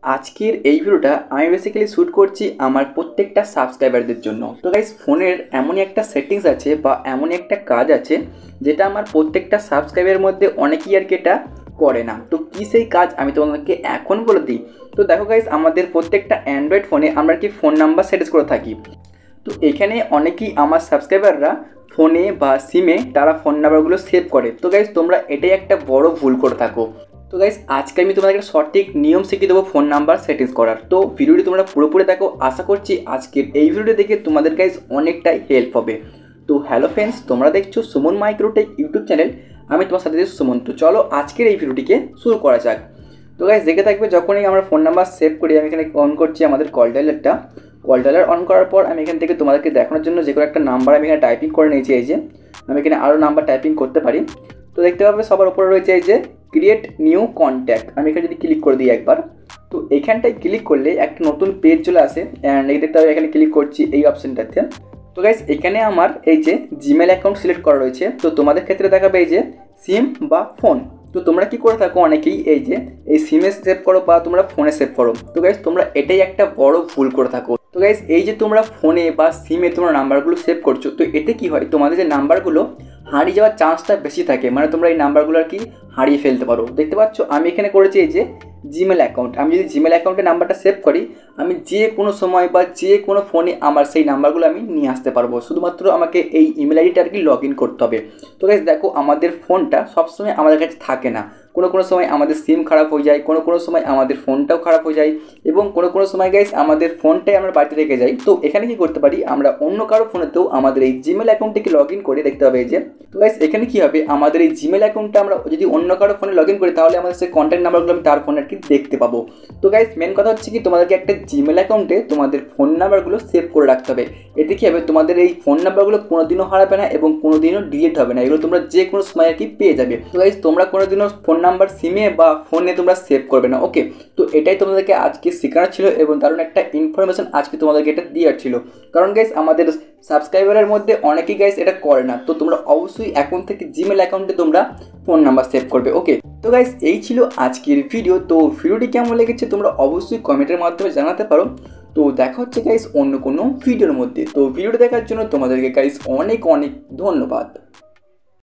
আজকের এই ভিডিওটা আমি বেসিক্যালি শ্যুট করছি আমার প্রত্যেকটা সাবস্ক্রাইবারদের জন্য। তো গাইস, ফোনের এমনই একটা সেটিংস আছে বা এমনই একটা কাজ আছে যেটা আমার প্রত্যেকটা সাবস্ক্রাইবারের মধ্যে অনেকেই আর কি এটা করে না। তো কী সেই কাজ আমি তোমাদেরকে এখন বলে দিই। তো দেখো গাইস, আমাদের প্রত্যেকটা অ্যান্ড্রয়েড ফোনে আমরা কি ফোন নাম্বার সেট করে থাকি। তো এখানে অনেকেই আমার সাবস্ক্রাইবাররা ফোনে বা সিমে তারা ফোন নাম্বারগুলো সেভ করে। তো গাইস, তোমরা এটাই একটা বড় ভুল করে থাকো। তো গাইস, আজকে আমি তোমাদের একটা সঠিক নিয়ম শিখিয়ে দেবো ফোন নাম্বার সেটিংস করার। তো ভিডিওটি তোমরা পুরোপুরি দেখো, আশা করছি আজকের এই ভিডিওটি দেখে তোমাদের গাইস অনেকটাই হেল্প হবে। তো হ্যালো ফ্রেন্ডস, তোমরা দেখছো সুমন মাইক্রোটেক ইউটিউব চ্যানেল। আমি তোমার সাথে সুমন। তো চলো আজকের এই ভিডিওটিকে শুরু করা যাক। তো গাইস, দেখে থাকবে যখনই আমরা ফোন নাম্বার সেভ করি, আমি এখানে অন করছি আমাদের কল ডায়ালারটা। কল ডায়ালার অন করার পর আমি এখান থেকে তোমাদেরকে দেখানোর জন্য যে কোনো একটা নাম্বার আমি এখানে টাইপিং করে নিয়েছি। এই যে আমি এখানে আরও নাম্বার টাইপিং করতে পারি। তো দেখতে পাবে সবার উপরে রয়েছে এই যে ক্রিয়েট নিউ কন্ট্যাক্ট। আমি এখানে যদি ক্লিক করে দিই একবার, তো এইখানটায় ক্লিক করলে একটা নতুন পেজ চলে আসে। অ্যান্ড এই দেখতে হবে এখানে ক্লিক করছি এই অপশানটাতে। তো গাইস, এখানে আমার এই যে জিমেল অ্যাকাউন্ট সিলেক্ট করা রয়েছে। তো তোমাদের ক্ষেত্রে দেখাবে এই যে সিম বা ফোন। তো তোমরা কি করে থাকো অনেকেই এই যে এই সিমে সেভ করো বা তোমরা ফোনে সেভ করো। তো গাইস, তোমরা এটাই একটা বড় ভুল করে থাকো। তো গাইস, এই যে তোমরা ফোনে বা সিমে তোমরা নাম্বারগুলো সেভ করছো, তো এতে কি হয়, তোমাদের যে নাম্বারগুলো হারিয়ে যাওয়ার চান্সটা বেশি থাকে। মানে তোমরা এই নাম্বারগুলো আর কি হারিয়ে ফেলতে পারো। দেখতে পাচ্ছ আমি এখানে করেছি এই যে জিমেল অ্যাকাউন্ট। আমি যদি জিমেল অ্যাকাউন্টে নাম্বারটা সেভ করি, আমি যে কোনো সময় বা যে কোনো ফোনে আমার সেই নাম্বারগুলো আমি নিয়ে আসতে পারবো। শুধুমাত্র আমাকে এই ইমেল আইডিটা আর কি লগ ইন করতে হবে। তো গাইস দেখো, আমাদের ফোনটা সবসময় আমাদের কাছে থাকে না। কোনো সময় আমাদের সিম খারাপ হয়ে যায়, কোনো সময় আমাদের ফোনটাও খারাপ হয়ে যায়, এবং কোনো সময় গাইস আমাদের ফোনটাই আমরা বাড়িতে রেখে যাই। তো এখানে কি করতে পারি, আমরা অন্য কারো ফোনেতেও আমাদের এই জিমেল অ্যাকাউন্টটিকে লগ ইন করে দেখতে হবে এই যে। তো গাইস, এখানে কি হবে, আমাদের এই জিমেল অ্যাকাউন্টটা আমরা যদি অন্য কারো ফোনে লগ ইন করি, তাহলে আমাদের সেই কন্ট্যাক্ট নাম্বারগুলো আমি তার ফোনে আর কি দেখতে পাবো। তো গাইস, মেন কথা হচ্ছে কি, তোমাদেরকে একটা জিমেল অ্যাকাউন্টে তোমাদের ফোন নাম্বারগুলো সেভ করে রাখতে হবে। এতে কী হবে, তোমাদের এই ফোন নাম্বারগুলো কোনোদিনও হারাবে না এবং কোনোদিনও ডিলিট হবে না। এগুলো তোমরা যে কোনো সময় আর কি পেয়ে যাবে। তো গাইস, তোমরা কোনোদিনও ফোন নাম্বার সিমে বা ফোনে তোমরা সেভ করবে না। ওকে, তো এটাই তোমাদেরকে আজকে শেখানো ছিল এবং দারুণ একটা ইনফরমেশন আজকে তোমাদেরকে এটা দেওয়ার ছিল। কারণ গাইস, আমাদের সাবস্ক্রাইবারের মধ্যে অনেকেই গাইস এটা করে না। তো তোমরা অবশ্যই এখন থেকে জিমেল অ্যাকাউন্টে তোমরা ফোন নাম্বার সেভ করবে। ওকে, তো গাইস এই ছিল আজকের ভিডিও। তো ভিডিওটি কেমন লেগেছে তোমরা অবশ্যই কমেন্টের মাধ্যমে জানাতে পারো। তো দেখা হচ্ছে গাইস অন্য কোনো ভিডিওর মধ্যে। তো ভিডিওটা দেখার জন্য তোমাদেরকে গাইস অনেক অনেক ধন্যবাদ।